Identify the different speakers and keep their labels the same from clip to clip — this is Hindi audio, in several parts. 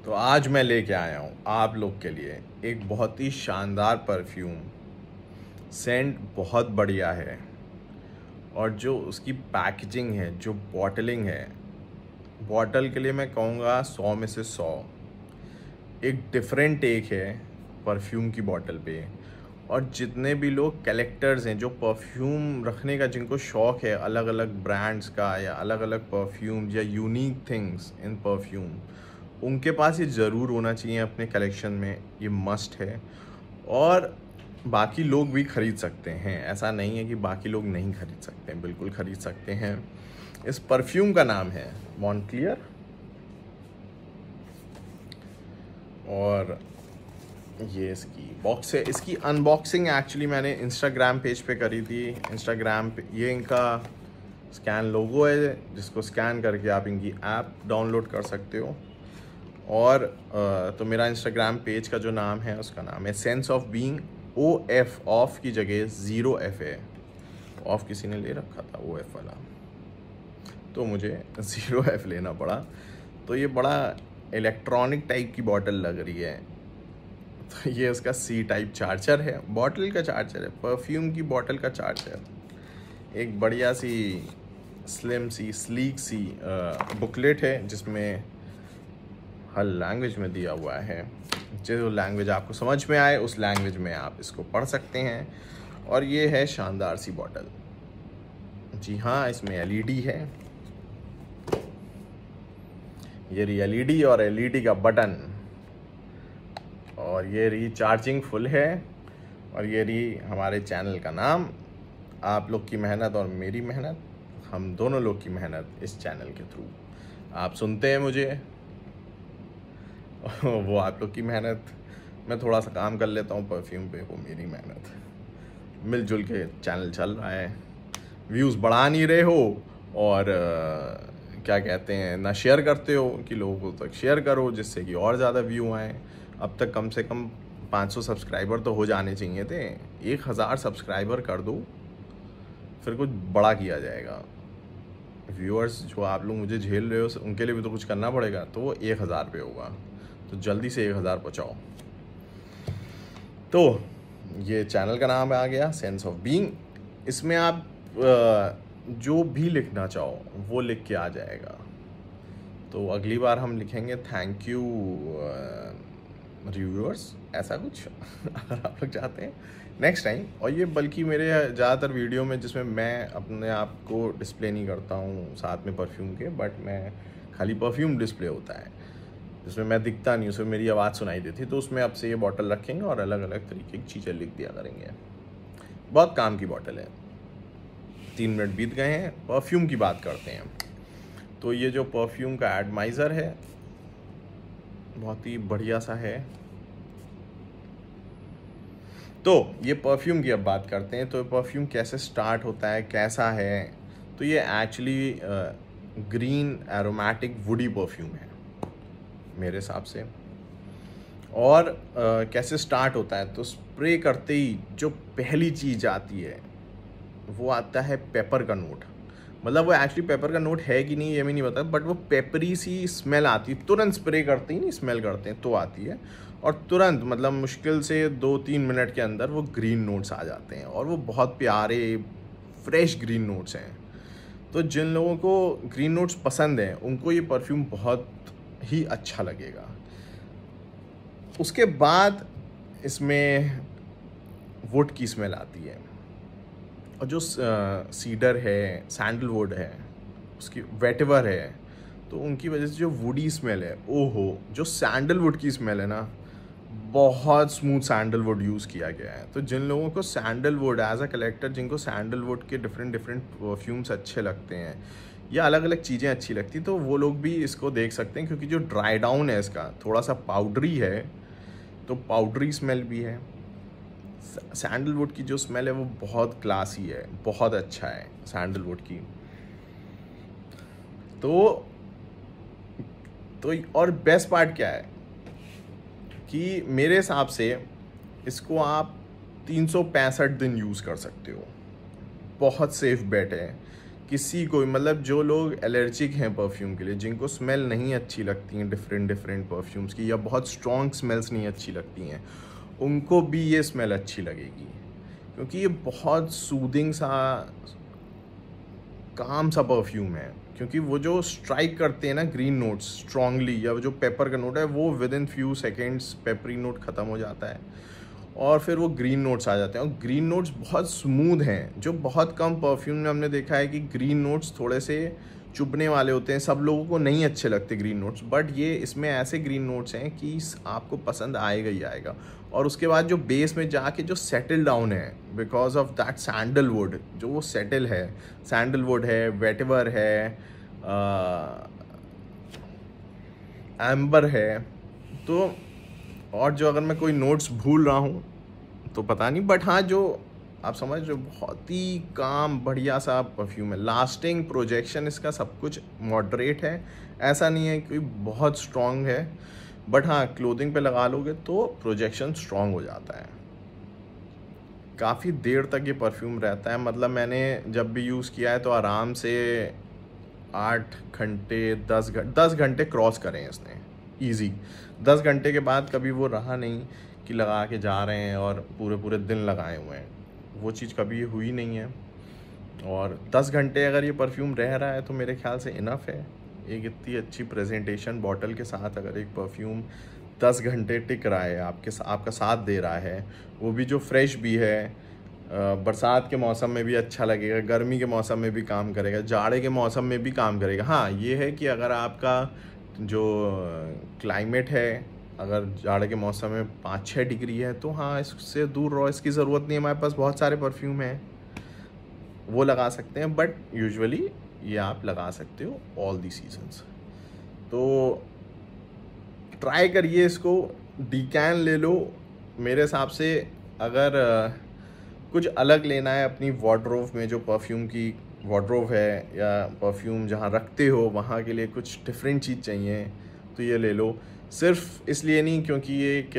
Speaker 1: तो आज मैं लेके आया हूँ आप लोग के लिए एक बहुत ही शानदार परफ्यूम। सेंट बहुत बढ़िया है और जो उसकी पैकेजिंग है, जो बॉटलिंग है, बॉटल के लिए मैं कहूँगा 100 में से 100। एक डिफरेंट टेक है परफ्यूम की बॉटल पे। और जितने भी लोग कलेक्टर्स हैं, जो परफ्यूम रखने का जिनको शौक़ है, अलग अलग ब्रांड्स का या अलग अलग परफ्यूम या यूनिक थिंग्स इन परफ्यूम, उनके पास ये ज़रूर होना चाहिए अपने कलेक्शन में। ये मस्ट है और बाकी लोग भी ख़रीद सकते हैं। ऐसा नहीं है कि बाकी लोग नहीं ख़रीद सकते हैं, बिल्कुल ख़रीद सकते हैं। इस परफ्यूम का नाम है मॉन्क्लियर और ये इसकी बॉक्स है। इसकी अनबॉक्सिंग एक्चुअली मैंने इंस्टाग्राम पेज पे करी थी। इंस्टाग्राम पे ये इनका स्कैन लोगो है, जिसको स्कैन करके आप इनकी ऐप डाउनलोड कर सकते हो। और तो मेरा इंस्टाग्राम पेज का जो नाम है उसका नाम है sense of being. OF of की जगह 0F है। ऑफ किसी ने ले रखा था OF वाला, तो मुझे 0F लेना पड़ा। तो ये बड़ा इलेक्ट्रॉनिक टाइप की बॉटल लग रही है। तो ये उसका C टाइप चार्जर है, बॉटल का चार्जर है, परफ्यूम की बॉटल का चार्जर। एक बढ़िया सी स्लिम सी स्लीक सी बुकलेट है जिसमें हर लैंग्वेज में दिया हुआ है। जो लैंग्वेज आपको समझ में आए उस लैंग्वेज में आप इसको पढ़ सकते हैं। और ये है शानदार सी बॉटल। जी हाँ, इसमें LED है। ये रही LED और LED का बटन। और ये रही चार्जिंग फुल है। और ये रही हमारे चैनल का नाम। आप लोग की मेहनत और मेरी मेहनत, हम दोनों लोग की मेहनत इस चैनल के थ्रू आप सुनते हैं मुझे। वो आप लोग की मेहनत, मैं थोड़ा सा काम कर लेता हूँ परफ्यूम पे, वो मेरी मेहनत। मिलजुल के चैनल चल रहा है। व्यूज़ बढ़ा नहीं रहे हो और क्या कहते हैं, ना शेयर करते हो कि लोगों तक शेयर करो जिससे कि और ज़्यादा व्यू आए। अब तक कम से कम 500 सब्सक्राइबर तो हो जाने चाहिए थे। 1000 सब्सक्राइबर कर दो, फिर कुछ बड़ा किया जाएगा। व्यूअर्स जो आप लोग मुझे झेल रहे हो उनके लिए भी तो कुछ करना पड़ेगा, तो वो 1000 पे होगा। तो जल्दी से 1000 पहुँचाओ। तो ये चैनल का नाम आ गया सेंस ऑफ बीइंग। इसमें आप जो भी लिखना चाहो वो लिख के आ जाएगा। तो अगली बार हम लिखेंगे थैंक यू रिव्यूअर्स, ऐसा कुछ अगर आप लोग चाहते हैं नेक्स्ट टाइम। और ये बल्कि मेरे ज़्यादातर वीडियो में जिसमें मैं अपने आप को डिस्प्ले नहीं करता हूँ साथ में परफ्यूम के, बट मैं खाली परफ्यूम डिस्प्ले होता है जिसमें मैं दिखता नहीं, उसमें मेरी आवाज़ सुनाई देती। तो उसमें अब से ये बॉटल रखेंगे और अलग अलग तरीके की चीज़ें लिख दिया करेंगे। बहुत काम की बॉटल है। 3 मिनट बीत गए हैं, परफ्यूम की बात करते हैं। तो ये जो परफ्यूम का एटमाइज़र है बहुत ही बढ़िया सा है। तो ये परफ्यूम की अब बात करते हैं। तो परफ्यूम कैसे स्टार्ट होता है, कैसा है। तो ये actually green aromatic woody perfume है मेरे हिसाब से। और कैसे स्टार्ट होता है, तो स्प्रे करते ही जो पहली चीज़ आती है वो आता है पेपर का नोट। मतलब वो एक्चुअली पेपर का नोट है कि नहीं ये भी नहीं पता, बट वो पेपरी सी स्मेल आती है। तुरंत स्प्रे करते ही नहीं, स्मेल करते हैं तो आती है। और तुरंत मतलब मुश्किल से 2-3 मिनट के अंदर वो ग्रीन नोट्स आ जाते हैं और वो बहुत प्यारे फ्रेश ग्रीन नोट्स हैं। तो जिन लोगों को ग्रीन नोट्स पसंद हैं उनको ये परफ्यूम बहुत ही अच्छा लगेगा। उसके बाद इसमें वुड की स्मेल आती है और जो सीडर है, सैंडलवुड है, उसकी वेटिवर है, तो उनकी वजह से जो वुडी स्मेल है, ओहो, जो सैंडलवुड की स्मेल है ना, बहुत स्मूथ सैंडलवुड यूज़ किया गया है। तो जिन लोगों को सैंडलवुड एज अ कलेक्टर, जिनको सैंडलवुड के डिफरेंट परफ्यूम्स अच्छे लगते हैं या अलग अलग चीज़ें अच्छी लगती, तो वो लोग भी इसको देख सकते हैं। क्योंकि जो ड्राई डाउन है इसका थोड़ा सा पाउडरी है, तो पाउडरी स्मेल भी है। सैंडलवुड की जो स्मेल है वो बहुत क्लासी है, बहुत अच्छा है सैंडलवुड की। तो और बेस्ट पार्ट क्या है कि मेरे हिसाब से इसको आप 365 दिन यूज़ कर सकते हो। बहुत सेफ बेट है किसी को, मतलब जो लोग एलर्जिक हैं परफ्यूम के लिए, जिनको स्मेल नहीं अच्छी लगती हैं डिफरेंट डिफरेंट परफ्यूम्स की, या बहुत स्ट्रॉन्ग स्मेल्स नहीं अच्छी लगती हैं, उनको भी ये स्मेल अच्छी लगेगी, क्योंकि ये बहुत सूदिंग सा, काम सा परफ्यूम है। क्योंकि वो जो स्ट्राइक करते हैं ना ग्रीन नोट्स स्ट्रांगली, या जो पेपर का नोट है वो within few seconds peppery note ख़त्म हो जाता है और फिर वो ग्रीन नोट्स आ जाते हैं। और ग्रीन नोट्स बहुत स्मूथ हैं, जो बहुत कम परफ्यूम में हमने देखा है कि ग्रीन नोट्स थोड़े से चुभने वाले होते हैं, सब लोगों को नहीं अच्छे लगते ग्रीन नोट्स, बट ये इसमें ऐसे ग्रीन नोट्स हैं कि आपको पसंद आएगा ही आएगा। और उसके बाद जो बेस में जाके जो सेटल डाउन है बिकॉज ऑफ दैट सैंडलवुड, जो वो सेटल है, सैंडलवुड है, वेटिवर है, एम्बर है, तो और जो अगर मैं कोई नोट्स भूल रहा हूँ तो पता नहीं, बट हाँ जो आप समझ, जो बहुत ही काम बढ़िया सा परफ्यूम है। लास्टिंग, प्रोजेक्शन इसका सब कुछ मॉडरेट है, ऐसा नहीं है कि बहुत स्ट्रॉन्ग है, बट हाँ क्लोथिंग पे लगा लोगे तो प्रोजेक्शन स्ट्रॉन्ग हो जाता है। काफ़ी देर तक ये परफ्यूम रहता है, मतलब मैंने जब भी यूज़ किया है तो आराम से 8 घंटे 10 घंटे क्रॉस करें इसने ईजी। 10 घंटे के बाद कभी वो रहा नहीं कि लगा के जा रहे हैं और पूरे पूरे दिन लगाए हुए हैं, वो चीज़ कभी हुई नहीं है। और 10 घंटे अगर ये परफ्यूम रह रहा है तो मेरे ख्याल से इनफ है। एक इतनी अच्छी प्रेजेंटेशन बॉटल के साथ अगर एक परफ्यूम 10 घंटे टिक रहा है, आपका साथ दे रहा है, वो भी जो फ्रेश भी है, बरसात के मौसम में भी अच्छा लगेगा, गर्मी के मौसम में भी काम करेगा, जाड़े के मौसम में भी काम करेगा। हाँ ये है कि अगर आपका जो क्लाइमेट है, अगर जाड़े के मौसम में 5-6 डिग्री है तो हाँ इससे दूर रहो, इसकी ज़रूरत नहीं है। हमारे पास बहुत सारे परफ्यूम हैं, वो लगा सकते हैं, बट यूजुअली ये आप लगा सकते हो ऑल दी सीजन्स। तो ट्राई करिए इसको, डीकैन ले लो। मेरे हिसाब से अगर कुछ अलग लेना है अपनी वार्डरोब में, जो परफ्यूम की वार्डरोब है या परफ्यूम जहाँ रखते हो वहाँ के लिए कुछ डिफरेंट चीज़ चाहिए तो ये ले लो। सिर्फ इसलिए नहीं क्योंकि ये एक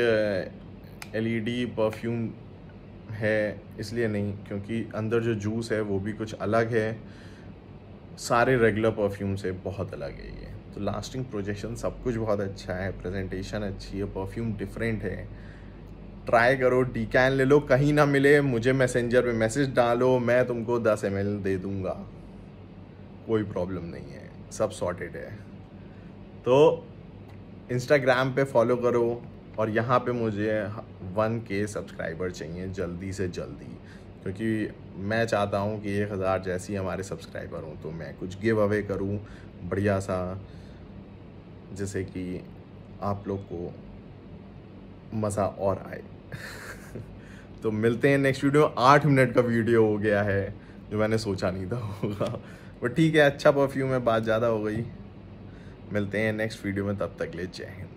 Speaker 1: LED परफ्यूम है इसलिए नहीं, क्योंकि अंदर जो जूस है वो भी कुछ अलग है, सारे रेगुलर परफ्यूम से बहुत अलग है ये। तो लास्टिंग, प्रोजेक्शन सब कुछ बहुत अच्छा है, प्रेजेंटेशन अच्छी है, परफ्यूम डिफरेंट है। ट्राई करो, डीकैन ले लो। कहीं ना मिले मुझे मैसेंजर पे मैसेज डालो, मैं तुमको 10 ml दे दूंगा, कोई प्रॉब्लम नहीं है, सब सॉर्टेड है। तो इंस्टाग्राम पे फॉलो करो और यहाँ पे मुझे 1K सब्सक्राइबर चाहिए जल्दी से जल्दी, क्योंकि मैं चाहता हूँ कि 1000 जैसी हमारे सब्सक्राइबर हों तो मैं कुछ गिव अवे करूँ बढ़िया सा, जैसे कि आप लोग को मज़ा और आए। तो मिलते हैं नेक्स्ट वीडियो। 8 मिनट का वीडियो हो गया है, जो मैंने सोचा नहीं था होगा, बट ठीक है, अच्छा परफ्यूम है, बात ज़्यादा हो गई। मिलते हैं नेक्स्ट वीडियो में, तब तक ले जय हिंद।